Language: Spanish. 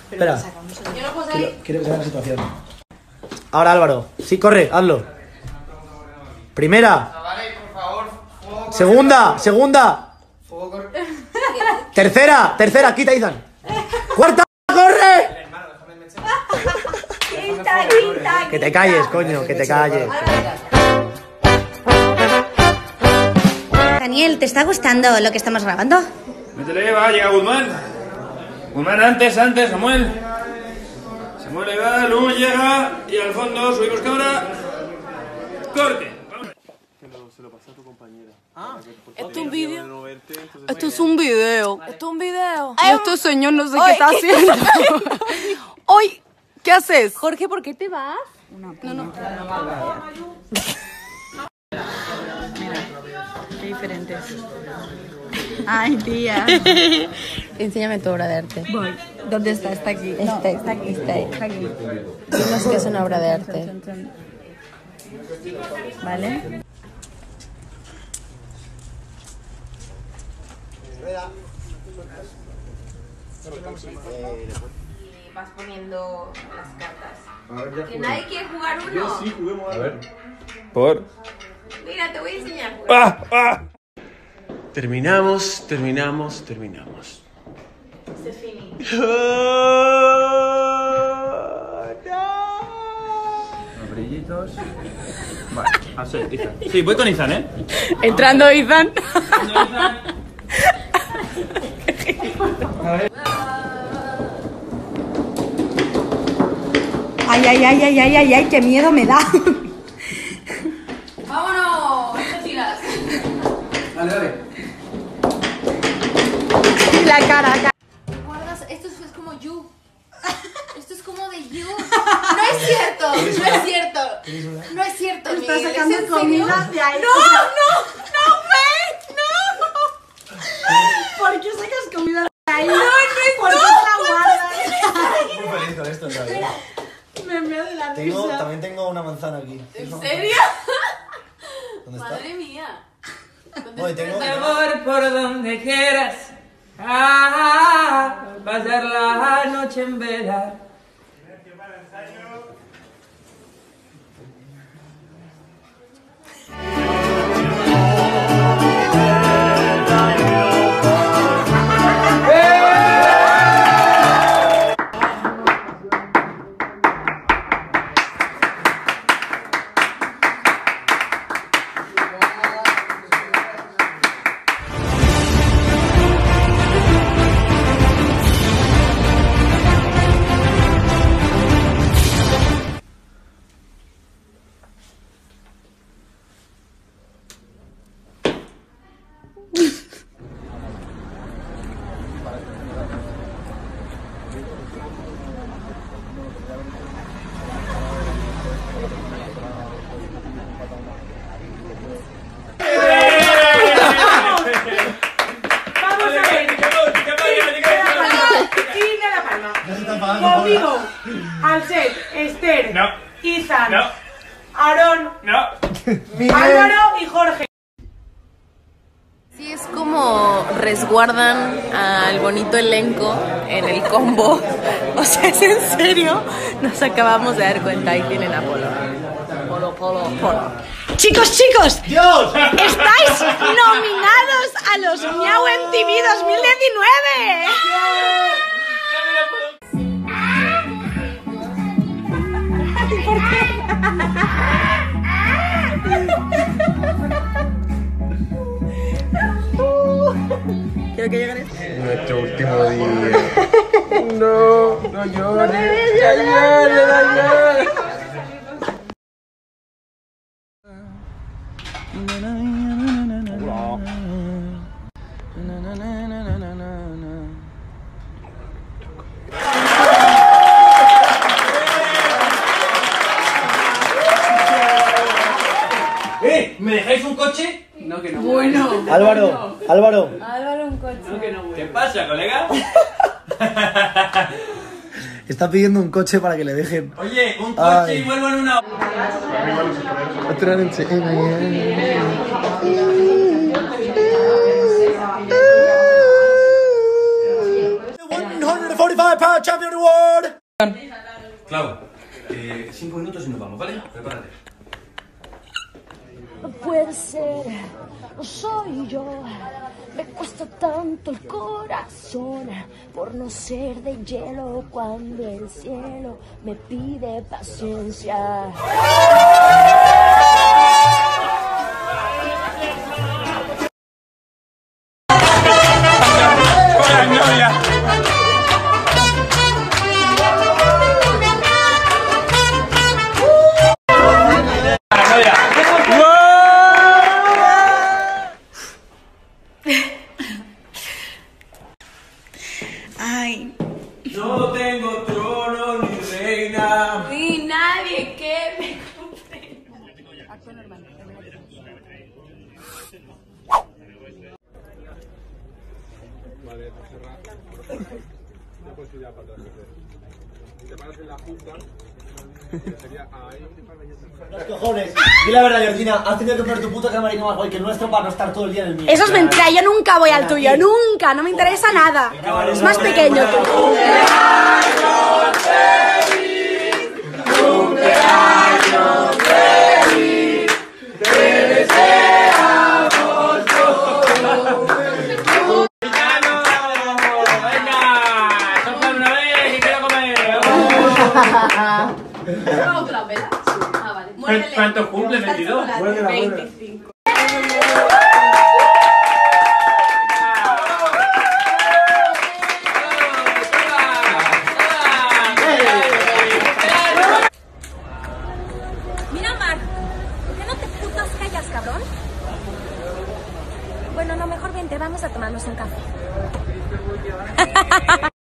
Espera. Quiero que se vea la situación. Ahora Álvaro. Sí, corre, hazlo. Primera. Segunda. Tercera, quita Izan. Cuarta, corre. Que te calles, coño, que te calles. Daniel, ¿te está gustando lo que estamos grabando? Métele, va, llega Guzmán. Guzmán antes, Samuel. Samuel va, luego llega y al fondo subimos cámara. Corte. Se lo pasé a tu compañera. ¿Esto es un vídeo? Esto es un video. Esto es un video. Y este señor no sé qué está haciendo. Hoy, ¿qué haces? Jorge, ¿por qué te vas? No. Qué diferentes. Ay, tía. Enséñame tu obra de arte. Voy. ¿Dónde está? Está aquí. Está aquí. Dinos que es una obra de arte. ¿Vale? Y vas poniendo las cartas. Que nadie quiere jugar uno. Yo sí, juguemos a ver. Por. Mira, te voy a enseñar a jugar. Terminamos. Se finí. Los brillitos. Vale, así, Izan. Sí, voy con Izan, ¿eh? Entrando, Izan. Ay, qué miedo me da. ¡Vámonos! ¡Esto tiras! Dale. La cara. Guardas, esto es como You. Esto es como de You. No es cierto. No es cierto, Está Miguel. sacando ¿Es en comida serio? de ahí. ¿Por qué sacas comida de ahí? ¿Por qué la guardas? Muy feliz con esto, en realidad. Me meo de la risa. También tengo una manzana aquí. ¿En serio? ¿Dónde está? Madre mía. No, y tengo... Amor por donde quieras, pasar la noche en vela. Conmigo, Alcet, Esther, Izan, Aarón, Álvaro y Jorge. Sí, es como resguardan al bonito elenco en el combo. O sea, es en serio. Nos acabamos de dar cuenta. Ahí tienen a Polo. Polo. Chicos, ¡Dios! estáis nominados a los Miau MTV 2019. Quiero que lleguen. Nuestro último día. No llores. Ya llores. ¿Me dejáis un coche? No, que no. Bueno. Álvaro. Álvaro, un coche. No, que no. ¿Qué pasa, colega? Está pidiendo un coche para que le dejen. Oye, un coche y vuelvo en una... Otra noche. 145 UEFA Champions World. Clau, 5 minutos y nos vamos, ¿vale? Prepárate. No puede ser, no soy yo. Me cuesta tanto el corazón por no ser de hielo cuando el cielo me pide paciencia. Ay. No tengo trono ni reina. Ni nadie que me compre. Los cojones. Di la verdad, Georgina. Has tenido que poner tu puto camarino más guay que el nuestro para no estar todo el día en el mío. Eso es mentira, yo nunca voy al tuyo, nunca, no me interesa nada. Es más pequeño tú. ¿Otra vela? Ah, vale. Muérdele. ¿Cuántos cumple? 22. 25. Mira, Mar, ¿por qué no te putas callas, cabrón? Bueno, no, mejor vente, vamos a tomarnos un café.